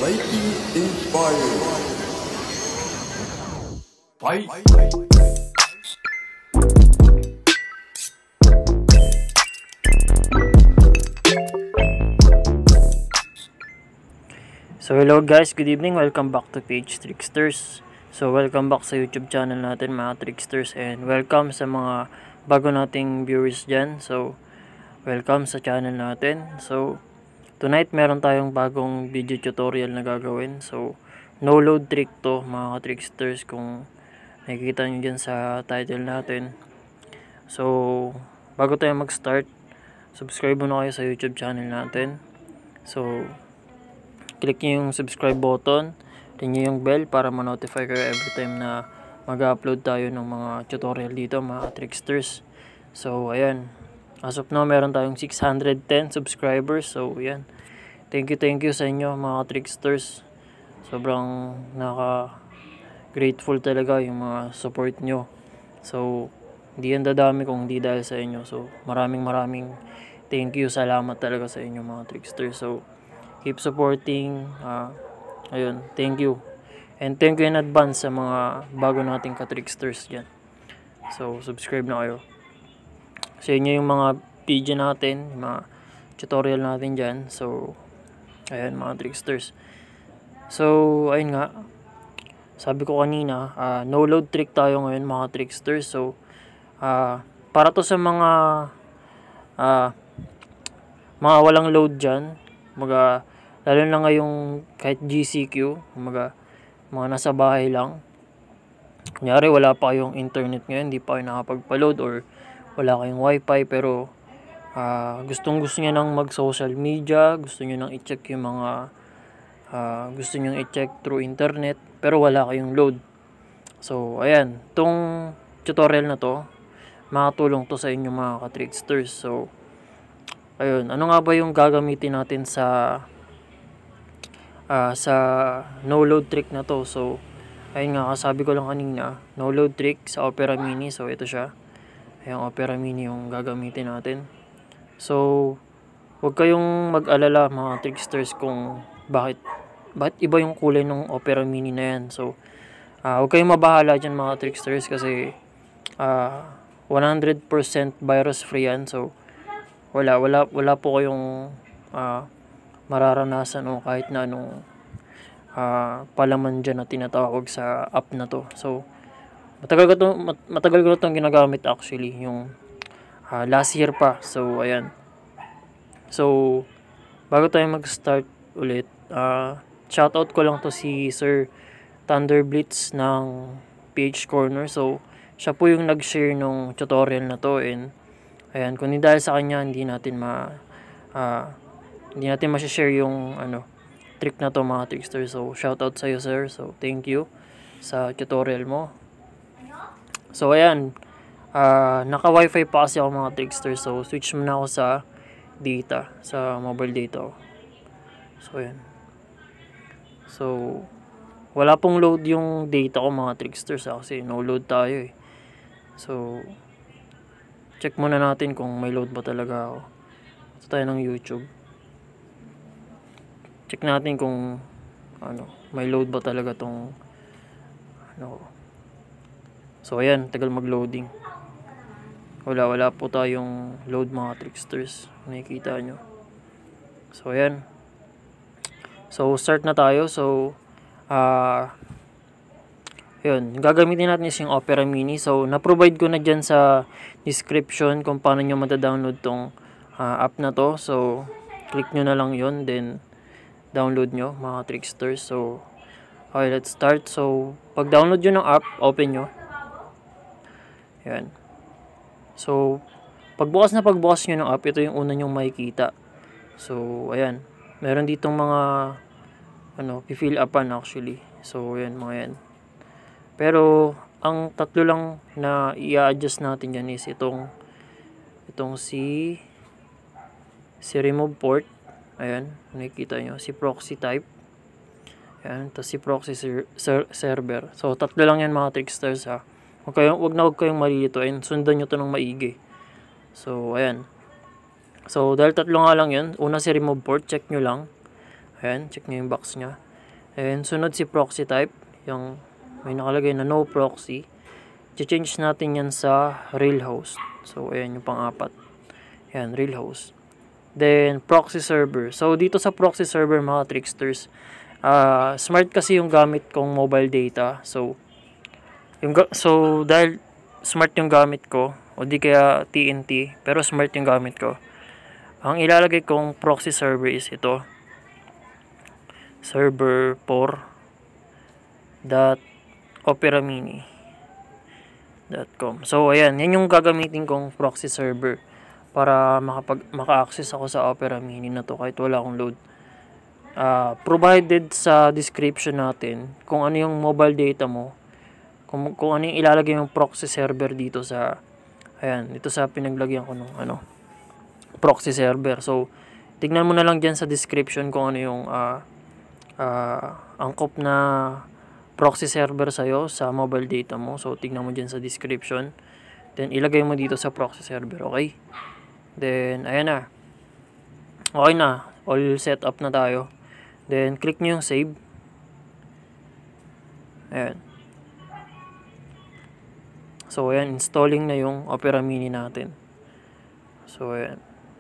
Slightly inspired. Fight! So hello guys, good evening, welcome back to Page Tricksters. So welcome back sa YouTube channel natin mga Tricksters, and welcome sa mga bago nating viewers dyan. So welcome sa channel natin. So tonight meron tayong bagong video tutorial na gagawin. So no load trick to mga Tricksters, kung nakikita nyo dyan sa title natin. So bago tayo mag start, subscribe muna kayo sa YouTube channel natin. So click nyo yung subscribe button, ring nyo yung bell para ma-notify kayo every time na mag-upload tayo ng mga tutorial dito mga Tricksters. So ayan, as of now meron tayong 610 subscribers. So ayan, thank you sa inyo mga Tricksters. Sobrang grateful talaga yung mga support nyo. So hindi yan dadami kung hindi dahil sa inyo. So maraming thank you, salamat talaga sa inyo mga Tricksters. So keep supporting. Ayun, thank you. And thank you in advance sa mga bago nating ka-Tricksters dyan. So, subscribe na kayo. Sa inyo yung mga video natin, yung mga tutorial natin dyan. So, ayun mga Tricksters. So, ayun nga. Sabi ko kanina, no load trick tayo ngayon mga Tricksters. So, para to sa mga walang load dyan. Lalo na ngayong kahit GCQ, mga nasa bahay lang. Kunyari wala pa kayong internet ngayon, hindi pa kayo nakapagpa-load or wala kayong wifi, pero gusto niya nang mag-social media, gusto niyo nang i-check yung mga gusto niyo i-check through internet, pero wala kayong load. So, ayan, tong tutorial na to, makatulong to sa inyo mga ka-Tricksters. So, ayun, ano nga ba yung gagamitin natin sa no load trick na to? So ayun nga, kasabi ko lang kanina, no load trick sa Opera Mini. So ito siya, ayun, Opera Mini yung gagamitin natin. So huwag kayong mag-alala mga Tricksters kung bakit iba yung kulay ng Opera Mini na yan. So huwag kayong mabahala dyan mga Tricksters, kasi 100% virus free yan. So wala po kayong mararanasan o kahit na anong palaman dyan na tinatawag sa app na to. So matagal ko na itong ginagamit actually, yung last year pa. So ayan, so bago tayo mag start ulit, shoutout ko lang to si Sir Thunderblitz ng Page Corner. So siya po yung nag-share nung tutorial na to, and ayan, kung hindi dahil sa kanya, hindi natin ma-share yung trick na to mga Tricksters. So shoutout sa iyo sir. So thank you sa tutorial mo. So ayan, naka wifi pa kasi ako mga Tricksters. So switch muna ako sa data, sa mobile data. So ayan, so wala pong load yung data ko mga Tricksters kasi no load tayo eh. So check muna natin kung may load ba talaga ako. Ito tayo ng YouTube. Check natin kung may load ba talaga tong So ayan, tagal mag-loading. Wala po tayong load mga Tricksters. Nakikita nyo. So ayan. So start na tayo. So yun, gagamitin natin is yung Opera Mini. So na-provide ko na dyan sa description kung paano nyo mata-download tong app na to. So click nyo na lang yun, then download nyo mga Tricksters. So okay, let's start. So pag download nyo ng app, open nyo. Yan. So pagbukas nyo ng app, ito yung una nyong makikita. So ayan, meron ditong mga fill upan actually. So ayan, mga yan. Pero ang tatlo lang na i-adjust natin yan is itong si remove port. Ayan, nakikita nyo, si proxy type. Ayan, tapos si proxy server. So tatlo lang yan mga Tricksters ha. Huwag kayong malilito, and sundan nyo to ng maigi. So ayan, so dahil tatlo nga lang yan, una si remove port, check nyo lang. Ayan, check nyo yung box nya. And sunod si proxy type, yung may nakalagay na no proxy. I-change natin yan sa real host. So, ayan yung pang-apat. Ayan, real host. Then, proxy server. So, dito sa proxy server, mga tricksters, smart kasi yung gamit kong mobile data. So, dahil smart yung gamit ko, o di kaya TNT, pero smart yung gamit ko, ang ilalagay kong proxy server is ito. Server 4.operamini.com. So, ayan. Yan yung gagamitin kong proxy server para maka-access ako sa Opera Mini na to kahit wala akong load. Provided sa description natin kung ano yung mobile data mo, kung ano yung ilalagay yung proxy server dito sa, ayan, dito sa pinaglagyan ko ng proxy server. So, tignan mo na lang dyan sa description kung ano yung angkop na proxy server sa'yo sa mobile data mo. So, tignan mo dyan sa description. Then, ilagay mo dito sa proxy server. Okay? Then, ayan na. Okay na. All set up na tayo. Then, click nyo yung save. Ayan. So, ayan. Installing na yung Opera Mini natin. So, ayan.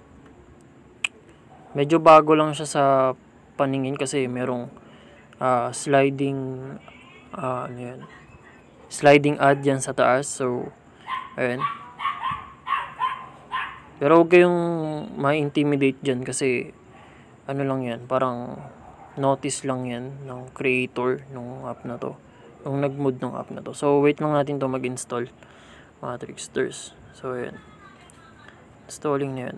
Medyo bago lang siya sa paningin kasi merong sliding sliding ad yan sa taas. So, ayan. Pero huwag kayong ma-intimidate dyan kasi ano lang yan, parang notice lang yan ng creator ng app na to, yung nag-mood ng app na to. So, wait lang natin to mag-install, mga tricksters. So, ayan. Installing na yan.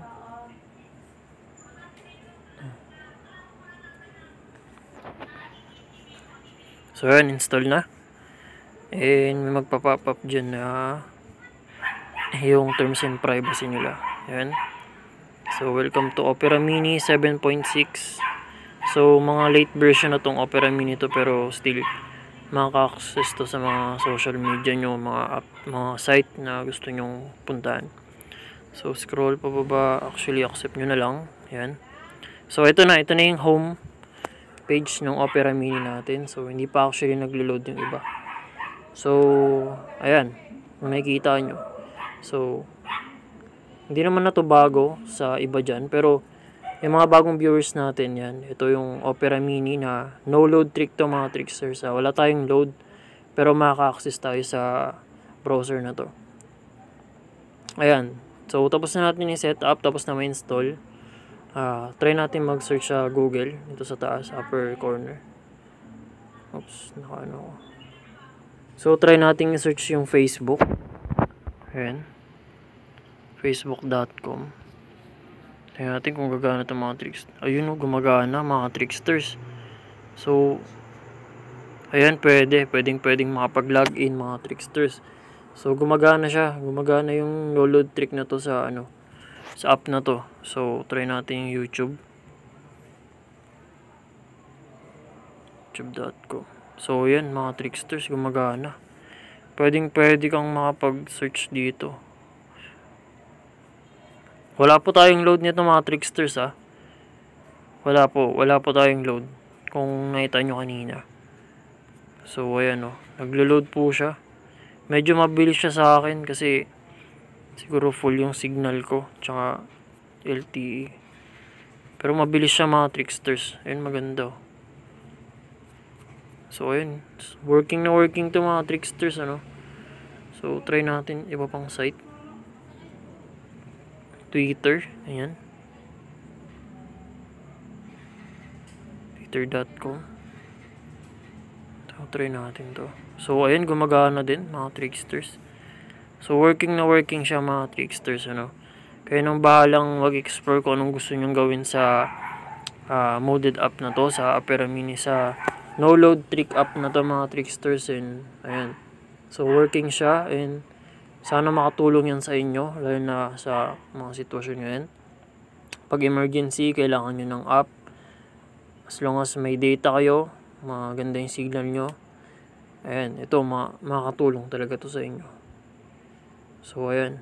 So, ayan, install na. And may magpa-pop up dyan na yung terms and privacy nila. Ayan. So, welcome to Opera Mini 7.6. So, mga late version na tong Opera Mini to, pero still makaka-access to sa mga social media nyo, mga app, mga site na gusto nyong puntahan. So, scroll pa baba. Actually, accept nyo na lang. Ayan. So, ito na yung home page ng Opera Mini natin. So, hindi pa actually naglo-load yung iba. So, ayan. Makikita nyo. So, hindi naman na to bago sa iba dyan. Pero, yung mga bagong viewers natin yan. Ito yung Opera Mini na no-load trick to, mga tricksters. Wala tayong load. Pero makaka-access tayo sa browser na to. Ayan. So, tapos na natin yung setup. Tapos na ma-install. Try natin mag-search sa Google. Ito sa taas, upper corner. Oops, naka-ano ko. So, try natin i-search yung Facebook. Ayan. Facebook.com. Tingnan natin kung gagana itong mga tricks. Ayun o, gumagana mga tricksters. So, ayan, pwedeng makapag-login mga tricksters. So, gumagana siya. Gumagana yung no-load trick na to sa sa app na to. So, try natin yung YouTube. YouTube.com. So, yan mga tricksters, gumagana. Pwede kang makapag-search dito. Wala po tayong load nito mga tricksters Wala po tayong load. Kung nakita nyo kanina. So, ayan naglo-load po siya. Medyo mabilis siya sa akin kasi siguro full yung signal ko. Tsaka LTE. Pero mabilis siya mga tricksters. Ayun, maganda. So, ayun. Working to mga tricksters, So, try natin iba pang site. Twitter. Ayan. Twitter.com. So, try natin to. So, ayun, gumagana din, mga tricksters. So, working siya, mga tricksters, Kaya nang bahalang mag-explore kung anong gusto nyong gawin sa modded app na to, sa Opera Mini, sa no-load trick app na to, mga tricksters. And, ayan. So, working siya. And, sana makatulong yan sa inyo, lalo na sa mga sitwasyon ngayon. Pag emergency, kailangan nyo ng app. As long as may data kayo, maganda yung signal nyo. Ayan, ito, makakatulong talaga to sa inyo. So, ayan.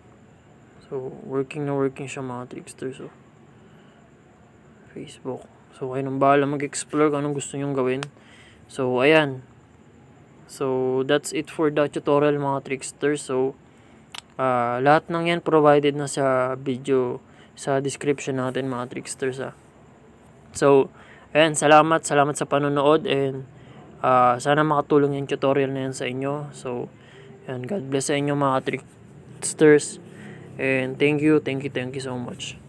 So, working siya, mga tricksters. Facebook. So, kayo nang bahala mag-explore kung anong gusto nyong gawin. So, ayan. So, that's it for the tutorial mga tricksters. So, lahat ng yan provided na sa video, sa description natin mga tricksters. So, ayan, salamat sa panonood, and sana makatulong yung tutorial na yan sa inyo. So, ayan, God bless sa inyo mga tricksters, and thank you so much.